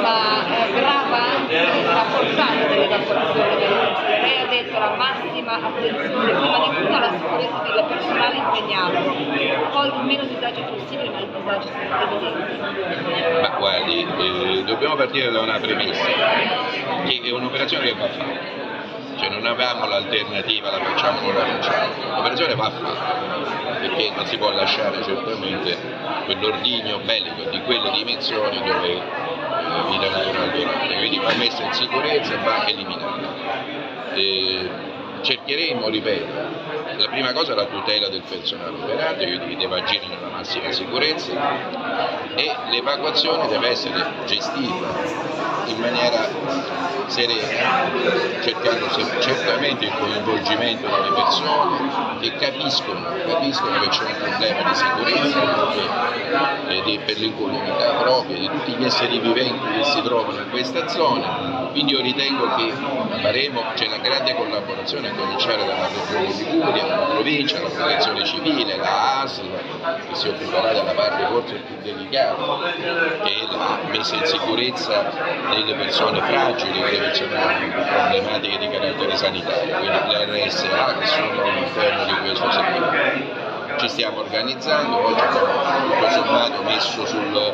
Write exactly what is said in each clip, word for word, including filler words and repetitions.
ma eh, grava anche la portata dell'evacuazione delle persone. Lei ha detto la massima attenzione, prima di tutto alla sicurezza del personale impegnato, poi il meno disagio possibile, ma il disagio è evidente. Ma guardi, eh, dobbiamo partire da una premessa, che è un'operazione che va fatta. Cioè non avevamo l'alternativa, la facciamo o non la facciamo, l'operazione va fatta, perché non si può lasciare certamente quell'ordigno bellico di quelle dimensioni dove eh, vita naturale durante, quindi va messa in sicurezza e va eliminata. Eh, cercheremo, ripeto, la prima cosa è la tutela del personale operante, quindi deve agire nella massima sicurezza e l'evacuazione deve essere gestita in maniera serena, cercando certamente il coinvolgimento delle persone che capiscono, capiscono che c'è un problema di sicurezza e di, per l'incolumità propria di tutti gli esseri viventi che si trovano in questa zona. Quindi io ritengo che faremo, c'è una grande collaborazione a cominciare dalla Regione Liguria, dalla provincia, la protezione civile, la A S L, che si occuperà della parte forse più delicata, che è la messa in sicurezza delle persone fragili, delle persone con problematiche di carattere sanitario, quindi l'R S A che sono all'interno di questo settore. Ci stiamo organizzando, oggi abbiamo tutto sommato messo sul,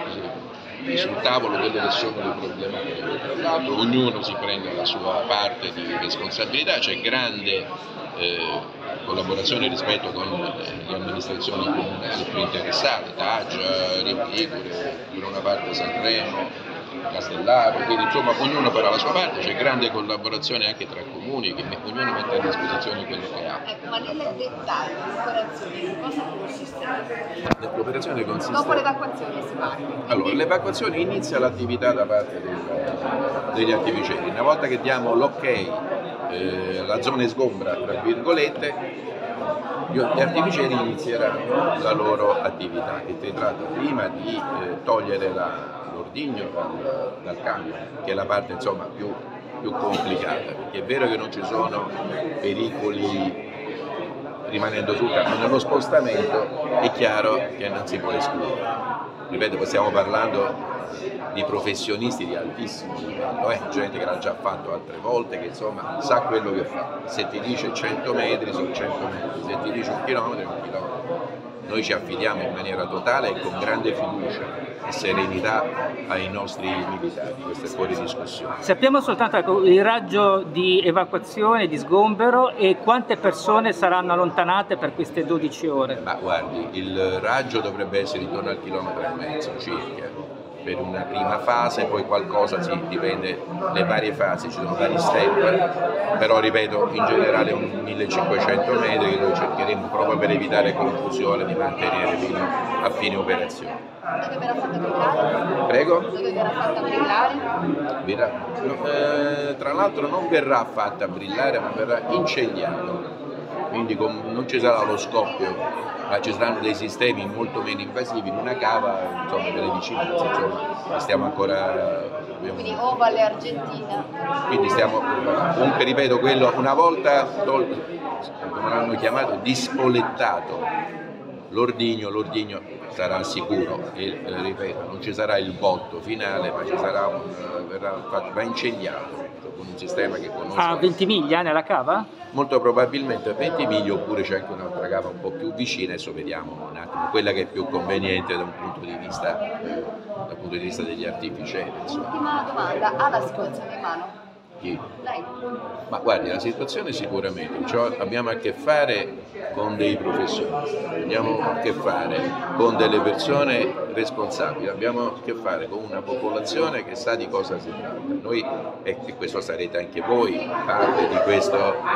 sul tavolo quelle che sono le problematiche. Tra l'altro ognuno si prende la sua parte di responsabilità, c'è grande eh, collaborazione rispetto con le amministrazioni comunali più interessate, Taggia, Rio Ligure, per una parte Sanremo, Castellaro, quindi insomma ognuno farà la sua parte, c'è grande collaborazione anche tra comuni che ognuno mette a disposizione quello che ha. Ecco, ma nel dettaglio l'operazione in cosa consiste? L'operazione consiste... Dopo l'evacuazione si parte. Allora, l'evacuazione inizia l'attività da parte del, degli artificieri. Una volta che diamo l'ok, eh, la zona è sgombra, tra virgolette, gli artificieri inizieranno la loro attività, che si tratta prima di eh, togliere la l'ordigno dal, dal camion, che è la parte insomma più, più complicata, perché è vero che non ci sono pericoli rimanendo sul camion, nello spostamento è chiaro che non si può escludere. Ripeto, stiamo parlando di professionisti di altissimo livello, eh? Gente che l'ha già fatto altre volte, che insomma sa quello che fa. Se ti dice cento metri sono cento metri, se ti dice un chilometro è un chilometro. Noi ci affidiamo in maniera totale e con grande fiducia e serenità ai nostri militari, questo è fuori discussione. Sappiamo soltanto ecco, il raggio di evacuazione, di sgombero e quante persone saranno allontanate per queste dodici ore? Ma guardi, il raggio dovrebbe essere intorno al chilometro e mezzo circa, per una prima fase, poi qualcosa si dipende, le varie fasi, ci sono vari step, però ripeto, in generale un millecinquecento metri che noi cercheremo proprio per evitare confusione di mantenere fino a fine operazione. Dove verrà fatta brillare? Prego? Dove verrà fatta brillare? Verrà, no, eh, tra l'altro non verrà fatta brillare ma verrà incendiato, quindi con, non ci sarà lo scoppio, ma ci saranno dei sistemi molto meno invasivi in una cava, insomma, delle vicinanze, insomma, stiamo ancora... Abbiamo... Quindi ovale Argentina. Quindi stiamo, comunque ripeto, quello una volta, come l'hanno chiamato, dispolettato l'ordigno, l'ordigno sarà sicuro e eh, ripeto, non ci sarà il botto finale, ma ci sarà un, verrà fatto, va incendiato con un sistema che conosce. A Ventimiglia nella cava? Molto probabilmente a Ventimiglia, oppure c'è anche un'altra cava un po' più vicina, adesso vediamo un attimo quella che è più conveniente da un punto di vista, eh, dal punto di vista degli artificieri. Ultima domanda, ha la situazione in mano? Chi? Lei? Ma guardi, la situazione sicuramente, cioè abbiamo a che fare con dei professionisti, abbiamo a che fare con delle persone responsabili, abbiamo a che fare con una popolazione che sa di cosa si tratta. Noi, e questo sarete anche voi, parte di questo,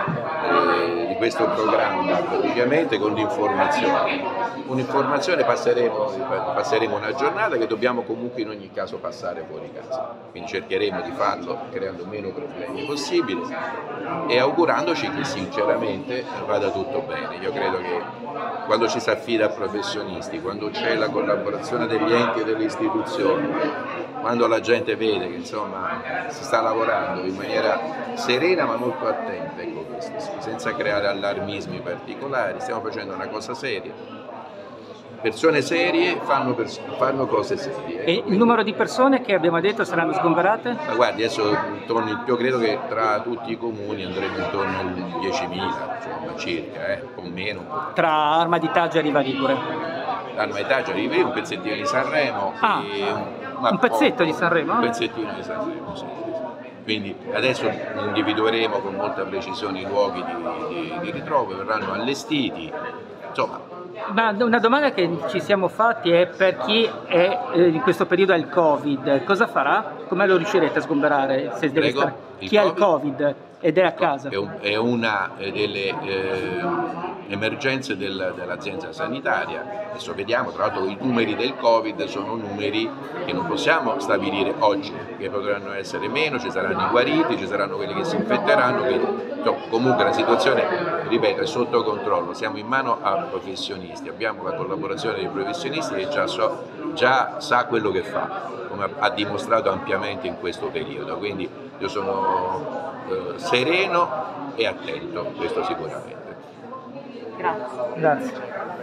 eh, di questo programma, praticamente con l'informazione. Un'informazione passeremo, passeremo una giornata che dobbiamo comunque in ogni caso passare fuori casa, quindi cercheremo di farlo creando meno problemi possibili e augurandoci che sinceramente vada tutto bene. Io credo che quando ci si affida a professionisti, quando c'è la collaborazione degli enti e delle istituzioni, quando la gente vede che insomma si sta lavorando in maniera serena ma molto attenta, ecco, senza creare allarmismi particolari, stiamo facendo una cosa seria. persone serie fanno, pers fanno cose serie. E il numero di persone che abbiamo detto saranno sgomberate? Ma guardi, adesso intorno, io credo che tra tutti i comuni andremo intorno ai diecimila, insomma, circa, eh, un po' meno. Un po'. Tra Arma di Taggio e Riva Ligure? Arma di Taggio, arriva un pezzettino di Sanremo. Ah, e un, un pezzetto po', di Sanremo? Un pezzettino di Sanremo, sì. Quindi adesso individueremo con molta precisione i luoghi di, di, di ritrovo, verranno allestiti, insomma. Ma una domanda che ci siamo fatti è: per chi è eh, in questo periodo ha il Covid, cosa farà? Come lo riuscirete a sgomberare? Se deve Prego? stare... Il Chi ha il Covid? Covid ed è a casa? È, un, è una delle eh, emergenze del, dell'azienda sanitaria. Adesso vediamo, tra l'altro i numeri del Covid sono numeri che non possiamo stabilire oggi, che potranno essere meno, ci saranno i guariti, ci saranno quelli che si infetteranno, quindi, no, comunque la situazione, ripeto, è sotto controllo, siamo in mano a professionisti, abbiamo la collaborazione dei professionisti che già, so, già sa quello che fa, come ha dimostrato ampiamente in questo periodo, quindi io sono eh, sereno e attento, questo sicuramente. Grazie. Grazie.